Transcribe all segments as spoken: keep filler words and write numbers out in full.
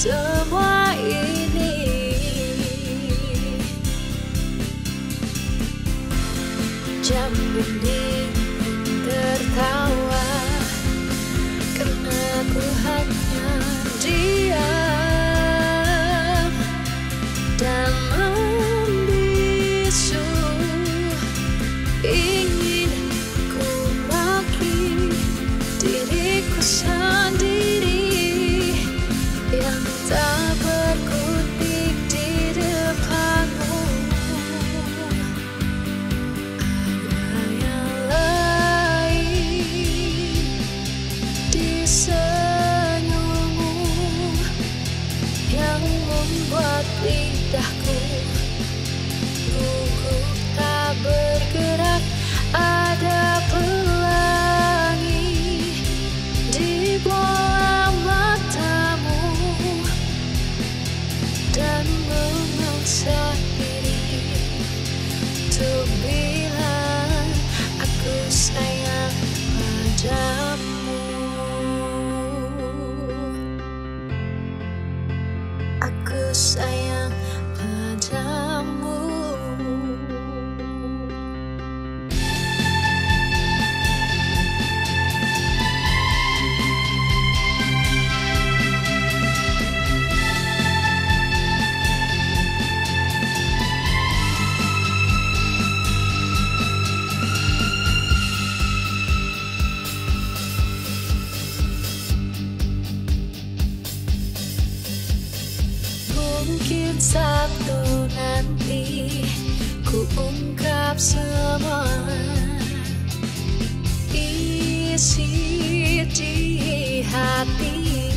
semua ini. Jam dinding tertawa karena ku hanya diam dan membisu. Ingin ku maki diriku sendiri yang tak berkutik di depanmu. Ada yang lain di senyummu yang membuat lidahku gugup tak bergerak. Ada pelangi di bola matamu dan memaksa diri untuk bilang aku sayang padamu. Aku sayang padamu. Mungkin satu nanti ku ungkap semua isi di hati,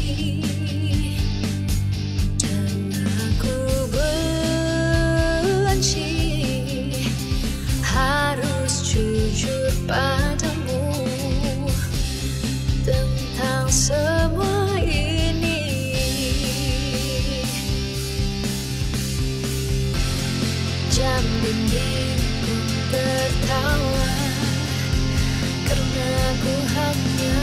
dan aku benci harus jujur padamu tentang semua ini. Jam dinding pun tertawa karena ku hanya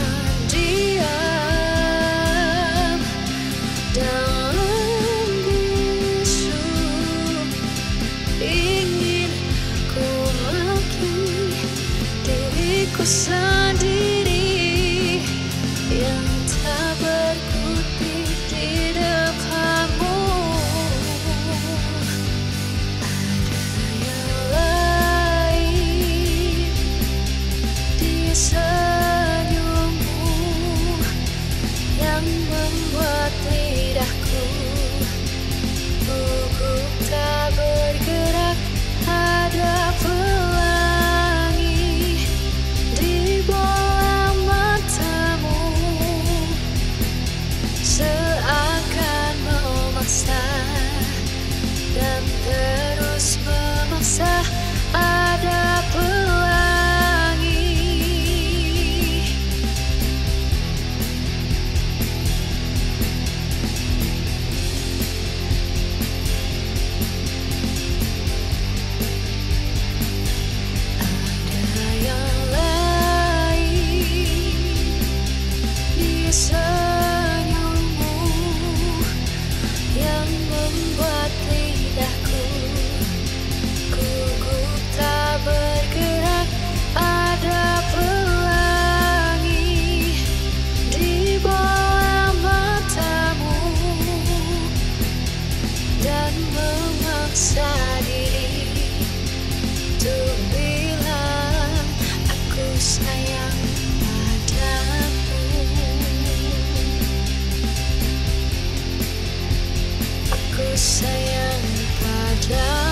diam dan membisu. Ingin ku maki diriku sendiri yang tak berkutik di depanmu. Senyummu yang membuat lidahku gugup tak bergerak. Ada pelangi di bola matamu seakan memaksa dan terus memaksa. Ada pelangi senyummu yang membuat lidahku gugup tak bergerak. Ada pelangi di bola matamu dan memaksa diri untuk bilang aku sayang padamu. Aku sayang padamu.